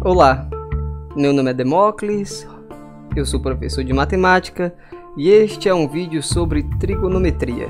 Olá, meu nome é Demócles, eu sou professor de matemática e este é um vídeo sobre trigonometria.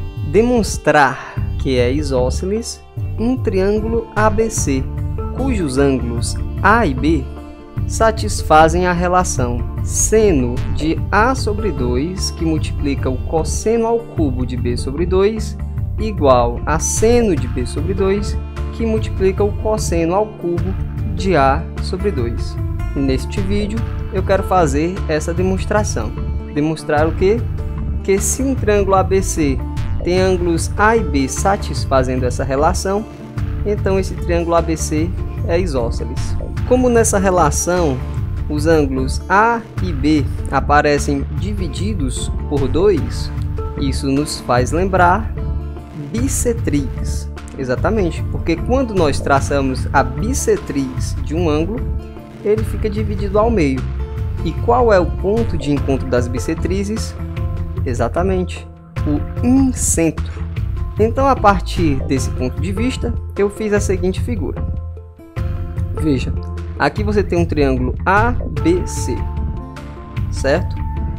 Demonstrar que é isósceles um triângulo ABC, cujos ângulos A e B satisfazem a relação seno de A sobre 2, que multiplica o cosseno ao cubo de B sobre 2, igual a seno de B sobre 2, que multiplica o cosseno ao cubo de A sobre 2. E neste vídeo eu quero fazer essa demonstração. Demonstrar o quê? Que se um triângulo ABC tem ângulos A e B satisfazendo essa relação, então esse triângulo ABC é isósceles. Como nessa relação os ângulos A e B aparecem divididos por 2, isso nos faz lembrar bissetriz. Exatamente, porque quando nós traçamos a bissetriz de um ângulo, ele fica dividido ao meio. E qual é o ponto de encontro das bissetrizes? Exatamente, o incentro. Então, a partir desse ponto de vista, eu fiz a seguinte figura. Veja, aqui você tem um triângulo ABC, certo?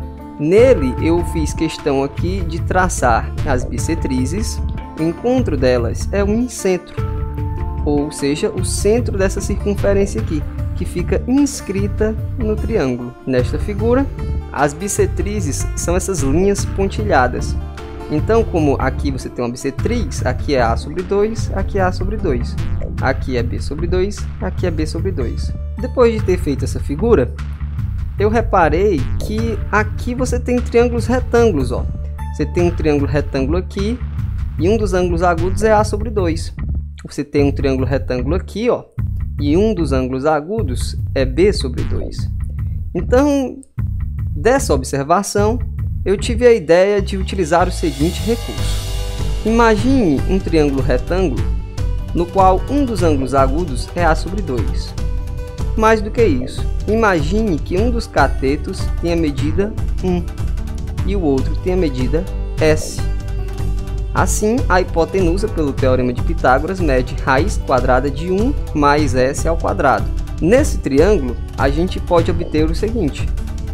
Nele eu fiz questão aqui de traçar as bissetrizes. O encontro delas é o incentro, ou seja, o centro dessa circunferência aqui, que fica inscrita no triângulo. Nesta figura, as bissetrizes são essas linhas pontilhadas. Então, como aqui você tem uma bissetriz, aqui é A sobre 2, aqui é A sobre 2. Aqui é B sobre 2, aqui é B sobre 2. Depois de ter feito essa figura, eu reparei que aqui você tem triângulos retângulos. Ó. Você tem um triângulo retângulo aqui, e um dos ângulos agudos é A sobre 2. Você tem um triângulo retângulo aqui, ó, e um dos ângulos agudos é B sobre 2. Então, dessa observação, eu tive a ideia de utilizar o seguinte recurso. Imagine um triângulo retângulo no qual um dos ângulos agudos é A sobre 2. Mais do que isso, imagine que um dos catetos tenha medida 1 e o outro tenha medida S. Assim, a hipotenusa, pelo teorema de Pitágoras, mede raiz quadrada de 1 mais S ao quadrado. Nesse triângulo, a gente pode obter o seguinte.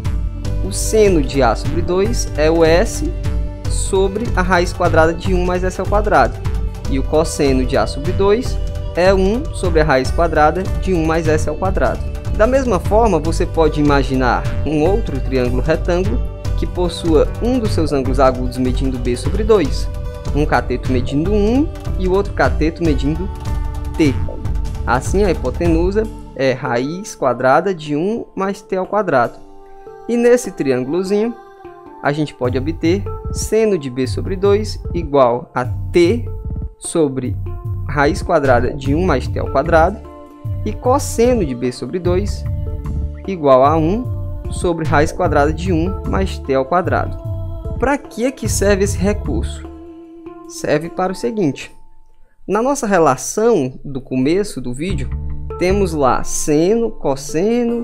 O seno de A sobre 2 é o S sobre a raiz quadrada de 1 mais S ao quadrado. E o cosseno de A sobre 2 é 1 sobre a raiz quadrada de 1 mais S ao quadrado. Da mesma forma, você pode imaginar um outro triângulo retângulo que possua um dos seus ângulos agudos medindo B sobre 2. Um cateto medindo 1 e o outro cateto medindo T. Assim, a hipotenusa é raiz quadrada de 1 mais T ao quadrado. E nesse triângulozinho, a gente pode obter seno de B sobre 2 igual a T sobre raiz quadrada de 1 mais T ao quadrado e cosseno de B sobre 2 igual a 1 sobre raiz quadrada de 1 mais T ao quadrado. Para que serve esse recurso? Serve para o seguinte. Na nossa relação do começo do vídeo, temos lá seno, cosseno,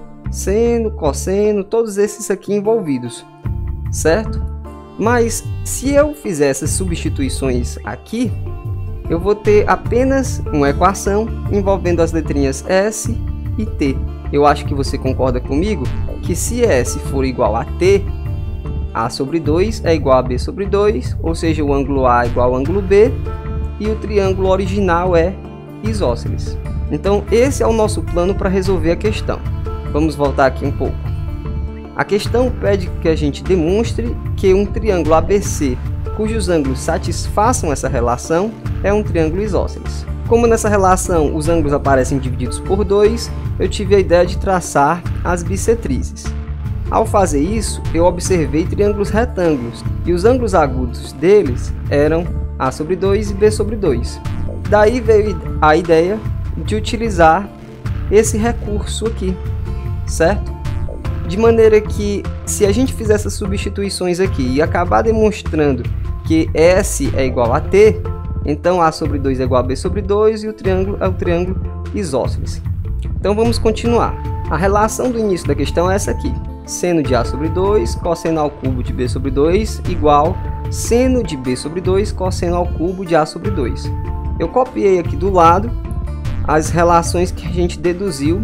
todos esses aqui envolvidos, certo? Mas se eu fizer essas substituições aqui, eu vou ter apenas uma equação envolvendo as letrinhas S e T. Eu acho que você concorda comigo que se S for igual a T, A sobre 2 é igual a B sobre 2, ou seja, o ângulo A é igual ao ângulo B, e o triângulo original é isósceles. Então, esse é o nosso plano para resolver a questão. Vamos voltar aqui um pouco. A questão pede que a gente demonstre que um triângulo ABC, cujos ângulos satisfaçam essa relação, é um triângulo isósceles. Como nessa relação os ângulos aparecem divididos por 2, eu tive a ideia de traçar as bissetrizes. Ao fazer isso, eu observei triângulos retângulos, e os ângulos agudos deles eram A sobre 2 e B sobre 2. Daí veio a ideia de utilizar esse recurso aqui, certo? De maneira que, se a gente fizer essas substituições aqui e acabar demonstrando que S é igual a T, então A sobre 2 é igual a B sobre 2 e o triângulo é o triângulo isósceles. Então vamos continuar. A relação do início da questão é essa aqui. Seno de A sobre 2, cosseno ao cubo de B sobre 2, igual seno de B sobre 2, cosseno ao cubo de A sobre 2. Eu copiei aqui do lado as relações que a gente deduziu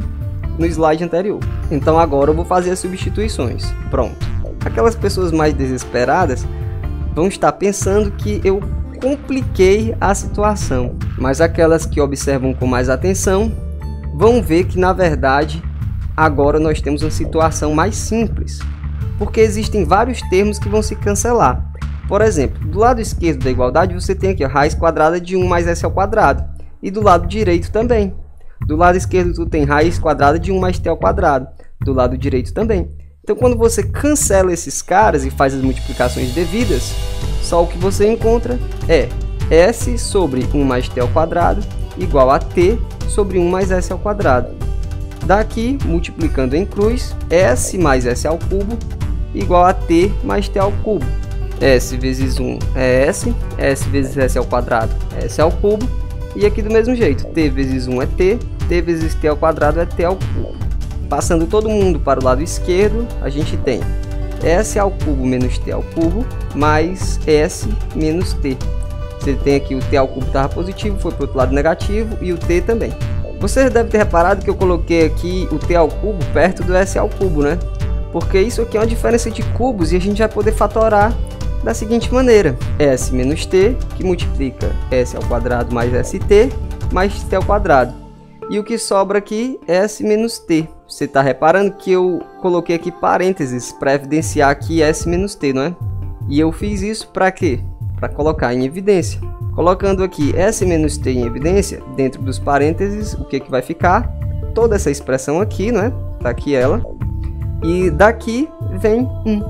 no slide anterior. Então agora eu vou fazer as substituições. Pronto. Aquelas pessoas mais desesperadas vão estar pensando que eu compliquei a situação, mas aquelas que observam com mais atenção vão ver que na verdade agora nós temos uma situação mais simples, porque existem vários termos que vão se cancelar. Por exemplo, do lado esquerdo da igualdade você tem aqui a raiz quadrada de 1 mais s ao quadrado, e do lado direito também. Do lado esquerdo tu tem raiz quadrada de 1 mais t ao quadrado, do lado direito também. Então quando você cancela esses caras e faz as multiplicações devidas, só o que você encontra é s sobre 1 mais t ao quadrado igual a t sobre 1 mais s ao quadrado. Daqui, multiplicando em cruz, s mais s ao cubo igual a t mais t ao cubo. S vezes 1 é s, s vezes s ao quadrado é s ao cubo, e aqui do mesmo jeito, t vezes 1 é t vezes t ao quadrado é t ao cubo. Passando todo mundo para o lado esquerdo, a gente tem s ao cubo menos t ao cubo mais s menos t. Você tem aqui o t ao cubo estava positivo, foi para o outro lado negativo, e o t também. Você deve ter reparado que eu coloquei aqui o t ao cubo perto do s ao cubo, né? Porque isso aqui é uma diferença de cubos e a gente vai poder fatorar da seguinte maneira: s menos t, que multiplica s ao quadrado mais st, mais t ao quadrado. E o que sobra aqui é s menos t. Você está reparando que eu coloquei aqui parênteses para evidenciar aqui s menos t, não é? E eu fiz isso para quê? Para colocar em evidência. Colocando aqui s menos t em evidência, dentro dos parênteses, o que vai ficar? Toda essa expressão aqui, né? Tá aqui ela. E daqui vem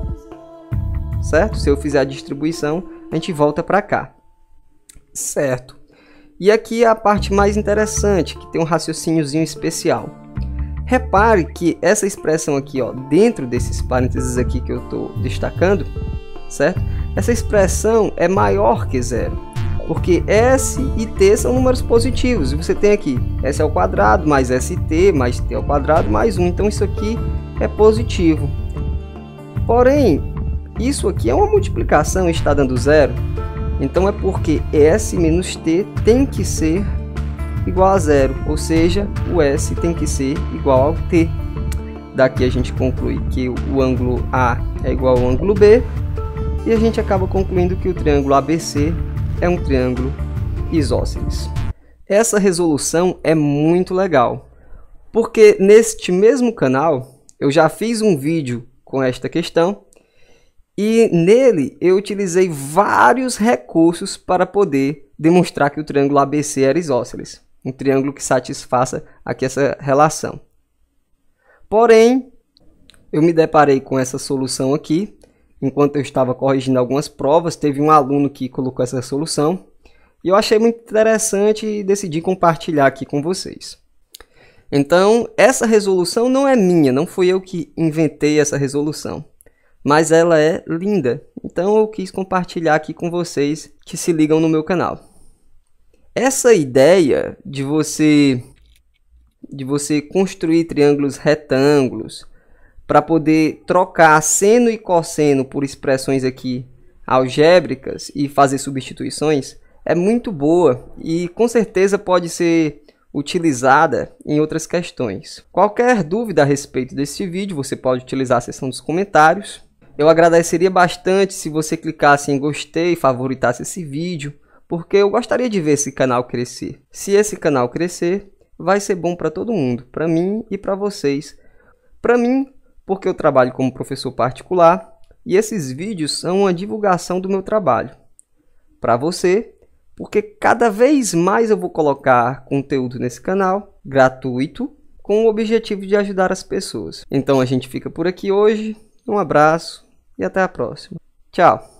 1. Certo? Se eu fizer a distribuição, a gente volta para cá. Certo. E aqui é a parte mais interessante, que tem um raciocíniozinho especial. Repare que essa expressão aqui, ó, dentro desses parênteses aqui que eu estou destacando, certo? Essa expressão é maior que zero, porque s e t são números positivos. E você tem aqui s ao quadrado mais st mais t ao quadrado mais 1. Então isso aqui é positivo. Porém, isso aqui é uma multiplicação e está dando zero. Então é porque s menos t tem que ser igual a zero, ou seja, o s tem que ser igual ao t. Daqui a gente conclui que o ângulo A é igual ao ângulo B, e a gente acaba concluindo que o triângulo ABC é um triângulo isósceles. Essa resolução é muito legal, porque neste mesmo canal eu já fiz um vídeo com esta questão, e nele eu utilizei vários recursos para poder demonstrar que o triângulo ABC era isósceles. Um triângulo que satisfaça aqui essa relação. Porém, eu me deparei com essa solução aqui. Enquanto eu estava corrigindo algumas provas, teve um aluno que colocou essa solução. E eu achei muito interessante e decidi compartilhar aqui com vocês. Então, essa resolução não é minha, não fui eu que inventei essa resolução. Mas ela é linda. Então eu quis compartilhar aqui com vocês que se ligam no meu canal. Essa ideia de você construir triângulos retângulos para poder trocar seno e cosseno por expressões aqui algébricas e fazer substituições é muito boa e com certeza pode ser utilizada em outras questões. Qualquer dúvida a respeito desse vídeo, você pode utilizar a seção dos comentários. Eu agradeceria bastante se você clicasse em gostei e favoritasse esse vídeo, porque eu gostaria de ver esse canal crescer. Se esse canal crescer, vai ser bom para todo mundo, para mim e para vocês. Para mim, porque eu trabalho como professor particular e esses vídeos são uma divulgação do meu trabalho. Para você, porque cada vez mais eu vou colocar conteúdo nesse canal, gratuito, com o objetivo de ajudar as pessoas. Então a gente fica por aqui hoje, um abraço e até a próxima. Tchau!